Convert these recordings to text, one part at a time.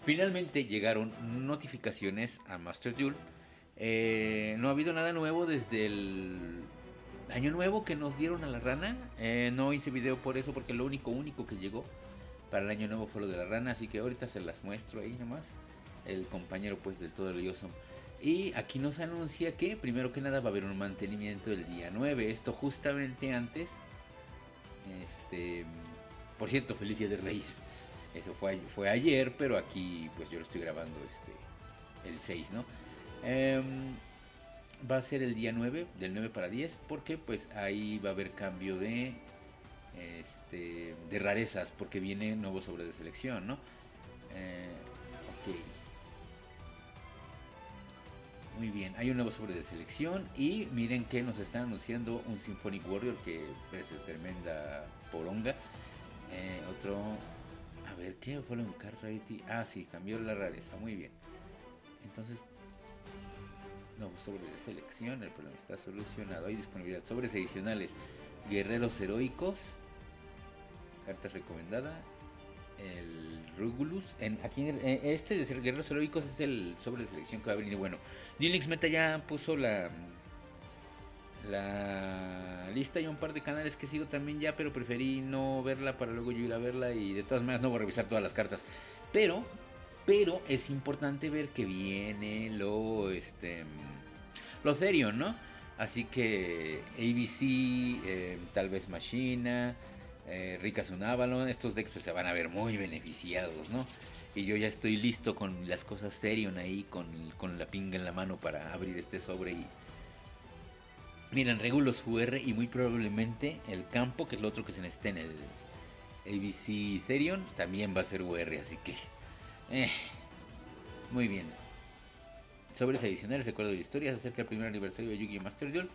Finalmente llegaron notificaciones a Master Duel. No ha habido nada nuevo desde el año nuevo que nos dieron a la rana. No hice video por eso porque lo único que llegó para el año nuevo fue lo de la rana. Así que ahorita se las muestro ahí nomás. El compañero pues del todo el Awesome. Y aquí nos anuncia que primero que nada va a haber un mantenimiento el día 9. Esto justamente antes. Este, por cierto, feliz Día de Reyes. Eso fue ayer, pero aquí pues yo lo estoy grabando el 6, ¿no? Em, Va a ser el día 9 del 9 para 10, porque pues ahí va a haber cambio de rarezas, porque viene nuevo sobre de selección, ¿no? Ok, muy bien, hay un nuevo sobre de selección y miren que nos están anunciando un Symphonic Warrior que es de tremenda poronga. Otro, a ver, ¿qué fue lo en Card Rarity? Ah, sí, cambió la rareza, muy bien. Entonces, nuevo sobre de selección, el problema está solucionado. Hay disponibilidad, sobres adicionales, guerreros heroicos, carta recomendada, el Rugulus. Aquí este de ser guerreros heroicos es el sobre de selección que va a venir. Bueno, Linux Meta ya puso la lista y un par de canales que sigo también ya, pero preferí no verla para luego yo ir a verla y de todas maneras no voy a revisar todas las cartas. Pero, pero es importante ver que viene lo Therion, ¿no? Así que ABC, tal vez Machina, Ricas un Avalon, estos decks pues se van a ver muy beneficiados, ¿no? Y yo ya estoy listo con las cosas Therion ahí, con la pinga en la mano para abrir este sobre y... Miren, Regulus UR y muy probablemente el campo, que es lo otro que se necesita en el ABC Therion, también va a ser UR, así que... Eh, muy bien. Sobres adicionales, recuerdo de historias acerca del primer aniversario de Yu-Gi-Oh! Master Duel.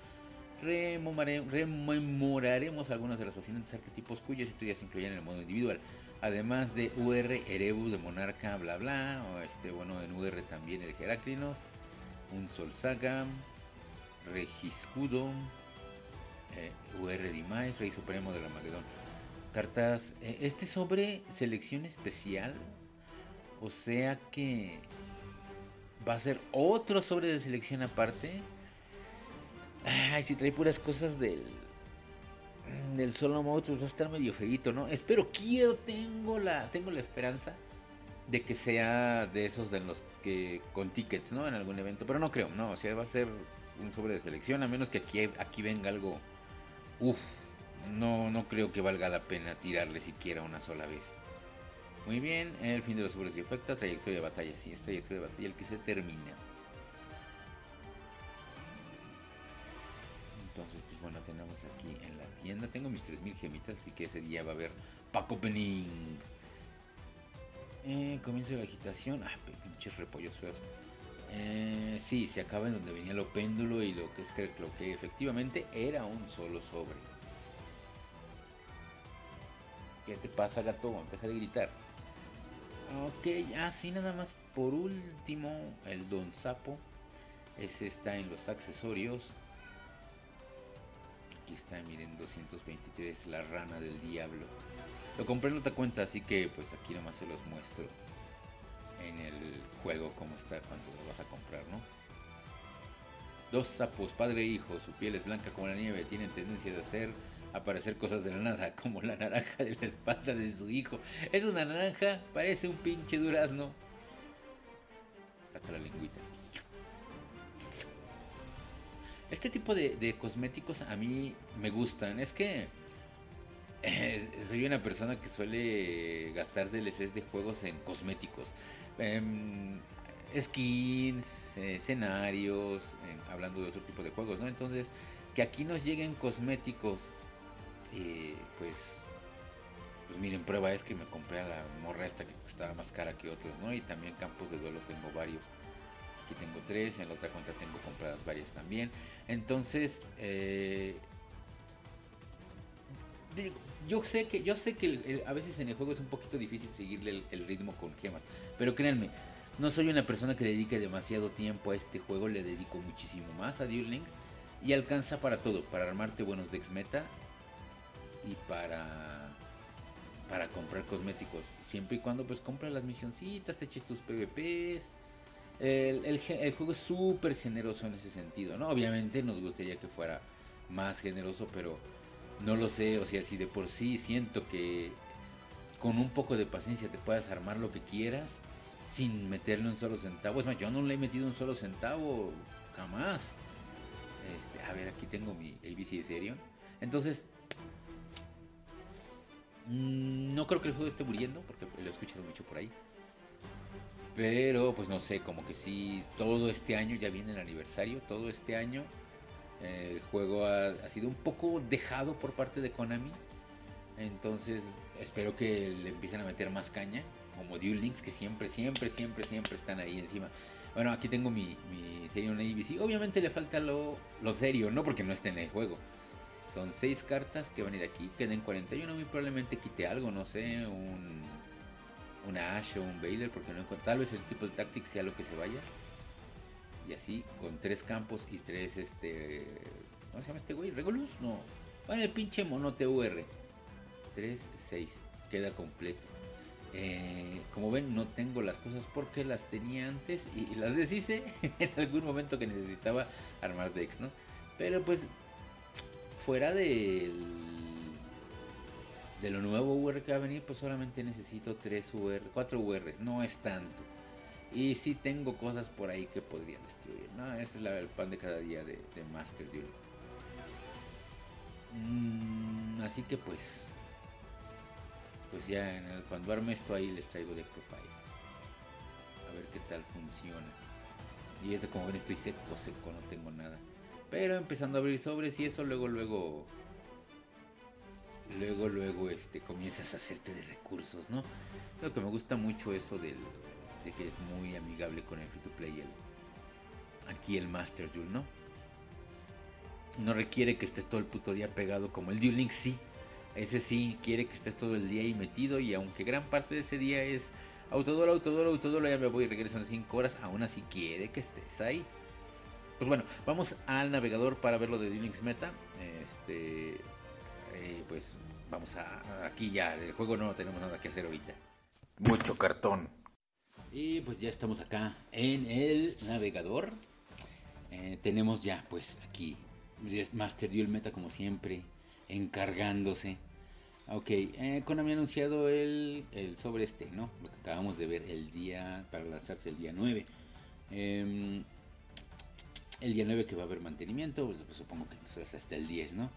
Rememoraremos algunos de los fascinantes arquetipos cuyas historias se incluyen en el modo individual. Además de UR, Erebus de Monarca, bla bla. O bueno, en UR también el Heraclinos. Un Sol Saga. Regiscudo. UR Dimais, Rey Supremo del Armagedón. Cartas. Este sobre selección especial. O sea que va a ser otro sobre de selección aparte. Ay, si trae puras cosas del solo mode, pues va a estar medio feito, ¿no? Tengo la esperanza de que sea de esos de los que con tickets, ¿no? En algún evento, pero no creo, no, o sea, va a ser un sobre de selección, a menos que aquí venga algo, uff, no creo que valga la pena tirarle siquiera una sola vez. Muy bien, el fin de los sobres de efecto, trayectoria de batalla, sí, es trayectoria de batalla el que se termina. Entonces, pues bueno, tenemos aquí en la tienda. Tengo mis 3000 gemitas, así que ese día va a haber pack opening. Comienzo de la agitación. Ah, pinches repollos feos. Sí, se acaba en donde venía lo péndulo y lo que es que lo que efectivamente era un solo sobre. ¿Qué te pasa, gato? Deja de gritar. Ok, así nada más por último, el Don Sapo. Ese está en los accesorios. Aquí está, miren, 223, la rana del diablo. Lo compré en otra cuenta, así que pues aquí nomás se los muestro en el juego cómo está cuando lo vas a comprar, ¿no? Dos sapos, padre e hijo, su piel es blanca como la nieve, tienen tendencia de hacer aparecer cosas de la nada, como la naranja de la espalda de su hijo. Es una naranja, parece un pinche durazno. Saca la lengüita. Este tipo de cosméticos a mí me gustan. Es que soy una persona que suele gastar DLCs de juegos en cosméticos. Em, Skins, escenarios, hablando de otro tipo de juegos, ¿no? Entonces, que aquí nos lleguen cosméticos, pues, pues miren, prueba es que me compré a la morra esta que costaba más cara que otros, ¿no? Y también campos de duelo tengo varios. Aquí tengo tres, en la otra cuenta tengo compradas varias también. Entonces, digo, yo sé que a veces en el juego es un poquito difícil seguirle el ritmo con gemas, pero créanme, no soy una persona que dedique demasiado tiempo a este juego, le dedico muchísimo más a Duel Links y alcanza para todo, para armarte buenos decks meta y para comprar cosméticos, siempre y cuando pues compras las misioncitas, te eches tus PvPs. El juego es súper generoso en ese sentido, ¿no? Obviamente nos gustaría que fuera más generoso, pero no lo sé, o sea, si de por sí siento que con un poco de paciencia te puedas armar lo que quieras sin meterle un solo centavo. Es más, yo no le he metido un solo centavo jamás. A ver, aquí tengo mi ABC Ethereum. Entonces, no creo que el juego esté muriendo, porque lo he escuchado mucho por ahí. Pero, pues no sé, como que sí, todo este año, ya viene el aniversario, todo este año el juego ha sido un poco dejado por parte de Konami. Entonces, espero que le empiecen a meter más caña, como Duel Links, que siempre, siempre, siempre, siempre están ahí encima. Bueno, aquí tengo mi Therion ABC. Obviamente le falta lo Therion, no porque no esté en el juego. Son 6 cartas que van a ir aquí, queden 41. Muy probablemente quite algo, no sé, una Ashe o un Baylor, porque no encuentro. Tal vez el tipo de Tactics sea lo que se vaya. Y así, con 3 campos y 3, ¿cómo se llama este güey? ¿Regulus? No. Bueno, el pinche mono TUR. 3, 6. Queda completo. Como ven, no tengo las cosas porque las tenía antes y las deshice en algún momento que necesitaba armar decks, ¿no? Pero pues, fuera de lo nuevo UR que va a venir, pues solamente necesito 4 URs, no es tanto. Y sí tengo cosas por ahí que podría destruir, ¿no? Ese es el pan de cada día de Master Duel. Así que pues ya cuando arme esto ahí les traigo Deck Profile. A ver qué tal funciona. Y como ven estoy seco, no tengo nada. Pero empezando a abrir sobres y eso, luego comienzas a hacerte de recursos, ¿no? Lo que me gusta mucho eso de que es muy amigable con el free to play, aquí el Master Duel, ¿no? No requiere que estés todo el puto día pegado como el Duel Links, sí. Ese sí quiere que estés todo el día ahí metido, y aunque gran parte de ese día es autodolo, ya me voy y regreso en 5 horas, aún así quiere que estés ahí. Pues bueno, vamos al navegador para ver lo de Duel Links Meta. Pues vamos aquí ya, el juego no tenemos nada que hacer ahorita. Mucho cartón. Y pues ya estamos acá en el navegador. Tenemos ya pues aquí Master Duel Meta como siempre, encargándose. Ok, Konami ha anunciado el sobre ¿no? Lo que acabamos de ver para lanzarse el día 9. El día 9 que va a haber mantenimiento, pues supongo que entonces hasta el 10, ¿no?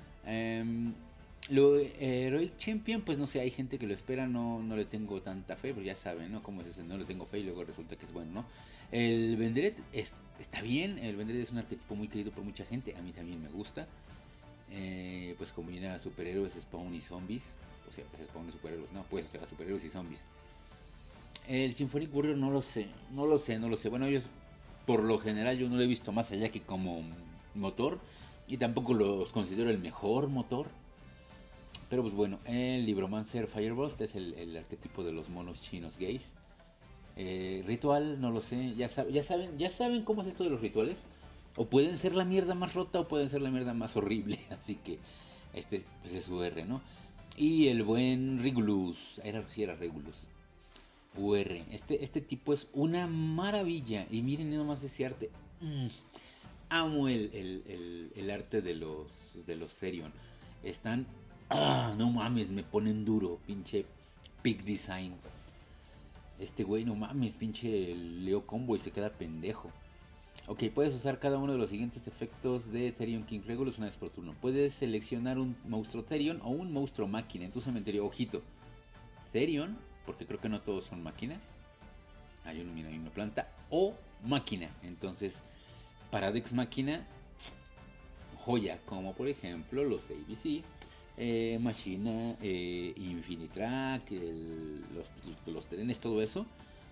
Lo Heroic Champion, pues no sé, hay gente que lo espera, no le tengo tanta fe, pero ya saben, ¿no? Cómo es eso, no le tengo fe y luego resulta que es bueno, ¿no? El Vendret está bien, el Vendret es un arquetipo muy querido por mucha gente, a mí también me gusta. Pues combina superhéroes, spawn y zombies, o sea, pues spawn y superhéroes, no, pues o sea, superhéroes y zombies. El Symphonic Warrior no lo sé. Bueno, ellos, por lo general, yo no lo he visto más allá que como motor, y tampoco los considero el mejor motor. Pero pues bueno, el Libromancer Fireburst es el arquetipo de los monos chinos gays. Ritual, no lo sé. Ya saben cómo es esto de los rituales. O pueden ser la mierda más rota o pueden ser la mierda más horrible. Así que pues es UR, ¿no? Y el buen Regulus. Era Regulus. UR. Este tipo es una maravilla. Y miren nomás ese arte. Amo el arte de los Therion. Están... no mames, me ponen duro. Pinche Peak Design. Este güey, no mames, pinche Leo Combo y se queda pendejo. Ok, puedes usar cada uno de los siguientes efectos de Therion King Regulus una vez por turno. Puedes seleccionar un monstruo Therion o un monstruo máquina en tu cementerio. Ojito, Therion, porque creo que no todos son máquina. Hay uno, mira, hay una planta. O máquina. Entonces, para Dex máquina, joya, como por ejemplo los ABC, Machina, Infinitrack, los trenes, todo eso.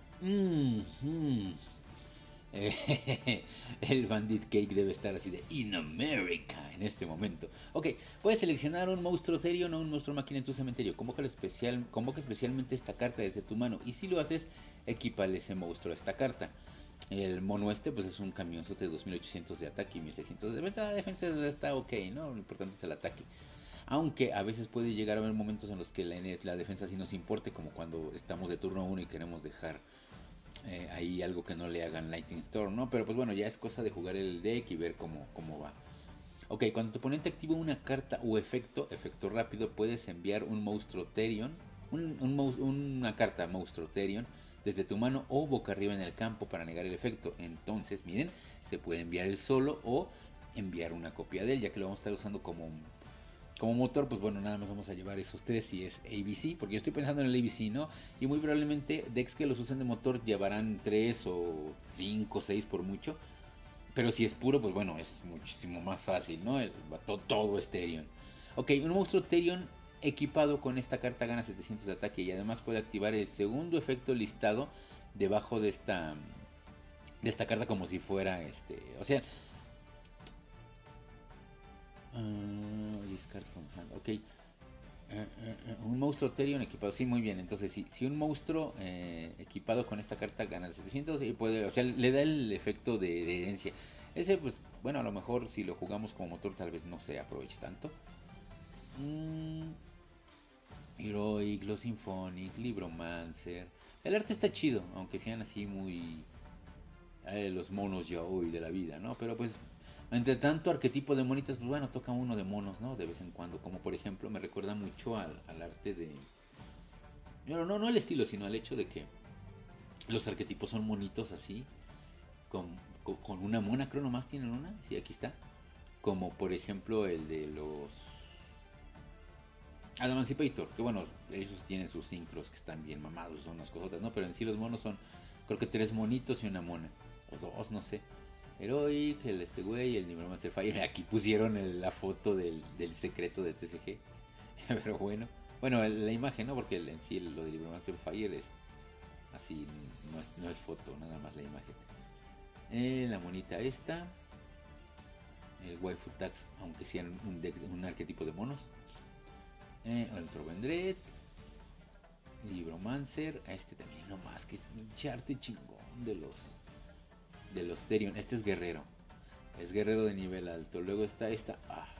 El Bandit Cake debe estar así de In America en este momento. Ok, puedes seleccionar un monstruo Therion o un monstruo máquina en tu cementerio. Convoca especialmente esta carta desde tu mano, y si lo haces, equipale ese monstruo a esta carta. El mono pues es un camionzote de 2800 de ataque y 1600 de defensa. Está ok, ¿no? Lo importante es el ataque. Aunque a veces puede llegar a haber momentos en los que la defensa sí nos importe, como cuando estamos de turno uno y queremos dejar ahí algo que no le hagan Lightning Storm, ¿no? Pero pues bueno, ya es cosa de jugar el deck y ver cómo va. Ok, cuando tu oponente activa una carta o efecto rápido, puedes enviar un monstruo Therion, una carta monstruo Therion desde tu mano o boca arriba en el campo para negar el efecto. Entonces, miren, se puede enviar él solo o enviar una copia de él, ya que lo vamos a estar usando como motor. Pues bueno, nada más vamos a llevar esos tres si es ABC, porque yo estoy pensando en el ABC, ¿no? Y muy probablemente decks que los usen de motor llevarán 3 o 5 o 6 por mucho. Pero si es puro, pues bueno, es muchísimo más fácil, ¿no? Todo es Therion. Ok, un monstruo Therion equipado con esta carta gana 700 de ataque y además puede activar el segundo efecto listado debajo de esta carta como si fuera o sea, discard from hand, ok. Un monstruo Therion equipado, sí, muy bien. Entonces, si un monstruo equipado con esta carta gana el 700 y puede, o sea, le da el efecto de herencia. Ese, pues, bueno, a lo mejor si lo jugamos como motor, tal vez no se aproveche tanto. Heroic, Glow Symphonic, Libromancer. El arte está chido, aunque sean así muy los monos Joe y de la vida, ¿no? Pero pues entre tanto arquetipo de monitas, pues bueno, toca uno de monos, ¿no? De vez en cuando, como por ejemplo, me recuerda mucho al arte de... No el estilo, sino al hecho de que los arquetipos son monitos así, con una mona, creo nomás tienen una, sí, aquí está. Como por ejemplo el de los Adamantipator, que bueno, ellos tienen sus sincros que están bien mamados, son unas cosas, ¿no? Pero en sí los monos son, creo que 3 monitos y una mona, o 2, no sé. Heroic, el güey, el Necromancer Fire. Aquí pusieron la foto del secreto de TCG. Pero bueno. Bueno, la imagen, ¿no? Porque en sí lo de Necromancer Fire es así, no es foto, nada más la imagen. La monita esta. El Waifu Tax, aunque sea un arquetipo de monos. El Trovendret. Libromancer. También nomás, que es pinche arte chingón de los Therion. Este es guerrero. Es guerrero de nivel alto. Luego está esta.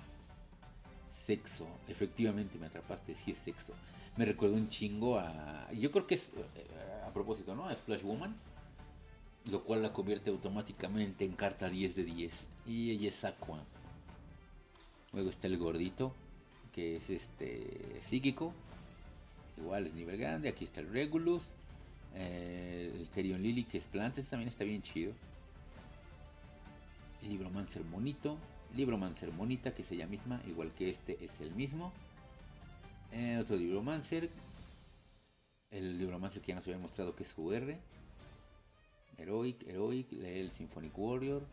Sexo. Efectivamente me atrapaste. Sí es sexo. Me recuerda un chingo a... Yo creo que es... a propósito, ¿no? A Splash Woman. Lo cual la convierte automáticamente en carta 10 de 10. Y ella es Aqua. Luego está el gordito. Que es psíquico. Igual es nivel grande. Aquí está el Regulus. El Therion Lily, que es planta. Este también está bien chido. Libromancer monito. Libromancer monita, que es ella misma, igual que este es el mismo. Otro Libromancer. El Libromancer que ya nos había mostrado que es UR. Heroic, el Symphonic Warrior.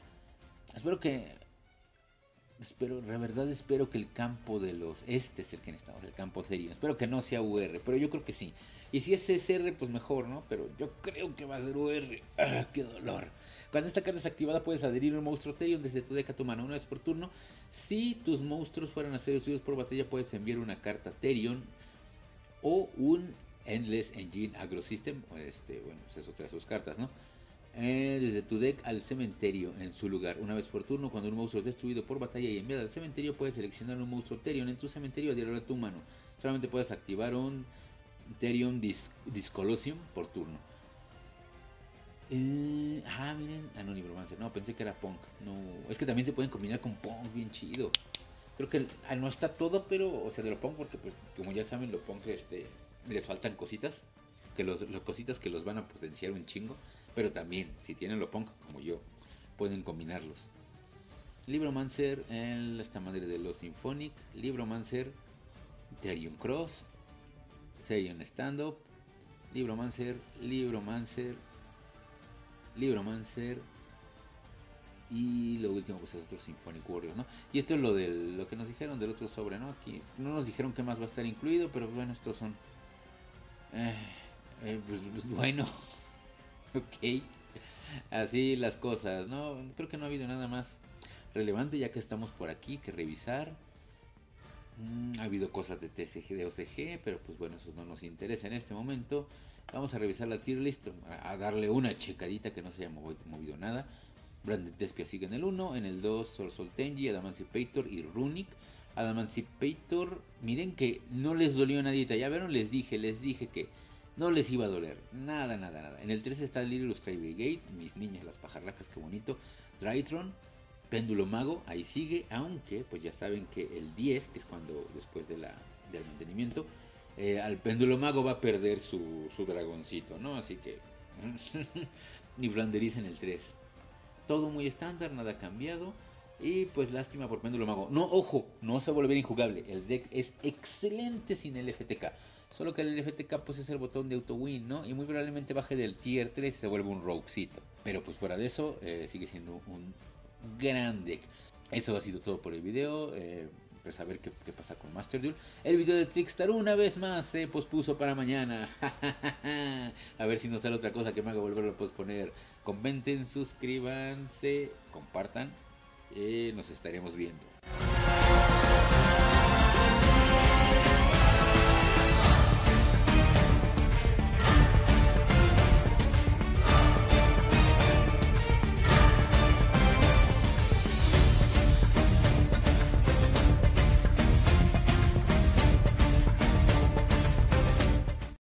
La verdad espero que el campo de los... Este es el que necesitamos, el campo Therion. Espero que no sea UR, pero yo creo que sí. Y si es SR, pues mejor, ¿no? Pero yo creo que va a ser UR. ¡Qué dolor! Cuando esta carta es activada, puedes adherir un monstruo Therion desde tu deck a tu mano una vez por turno. Si tus monstruos fueran a ser destruidos por batalla, puedes enviar una carta Therion o un Endless Engine Agro System. Bueno, pues es otra de sus cartas, ¿no? Desde tu deck al cementerio en su lugar. Una vez por turno, cuando un monstruo es destruido por batalla y enviado al cementerio, puedes seleccionar un monstruo Therion en tu cementerio y adherirlo a tu mano. Solamente puedes activar un Therion Discolosium por turno. Miren. No, Libromancer. No, pensé que era Punk. No, es que también se pueden combinar con Punk, bien chido. Creo que no está todo, pero, o sea, de lo Punk, porque pues, como ya saben, lo Punk, les faltan cositas. Que los cositas que los van a potenciar un chingo. Pero también, si tienen lo Punk, como yo, pueden combinarlos. Libromancer, esta madre de los Symphonic. Libromancer, Therion Cross, Therion Stand Up, Libromancer, y lo último pues es otro Symphonic Warrior, ¿no? Y esto es lo que nos dijeron del otro sobre, ¿no? Aquí no nos dijeron qué más va a estar incluido, pero bueno, estos son pues bueno. Ok, así las cosas, ¿no? Creo que no ha habido nada más relevante ya que estamos por aquí que revisar. Ha habido cosas de TCG, de OCG, pero pues bueno, eso no nos interesa en este momento. Vamos a revisar la tier list, a darle una checadita que no se haya movido nada. Branded Despia sigue en el 1, en el 2 Sol Tenji, Adamantipator y Runic. Adamancipator, miren que no les dolió nadita. Ya vieron, les dije que no les iba a doler. Nada. En el 3 está Little Stray Brigade, mis niñas las pajarracas, qué bonito. Drytron, Péndulo Mago, ahí sigue. Aunque, pues ya saben que el 10, que es cuando después del mantenimiento, al Péndulo Mago va a perder su dragoncito, ¿no? Así que ni Flanderiz en el 3. Todo muy estándar, nada cambiado. Y pues lástima por Péndulo Mago. No, ojo, no se va a volver injugable. El deck es excelente sin el FTK. Solo que el FTK pues es el botón de auto win, ¿no? Y muy probablemente baje del tier 3 y se vuelve un roguecito. Pero pues fuera de eso, sigue siendo un gran deck. Eso ha sido todo por el video. Pues a ver qué pasa con Master Duel. El video de Trickstar una vez más se pospuso para mañana. A ver si nos sale otra cosa que me haga volverlo a posponer. Comenten, suscríbanse, compartan. Nos estaremos viendo.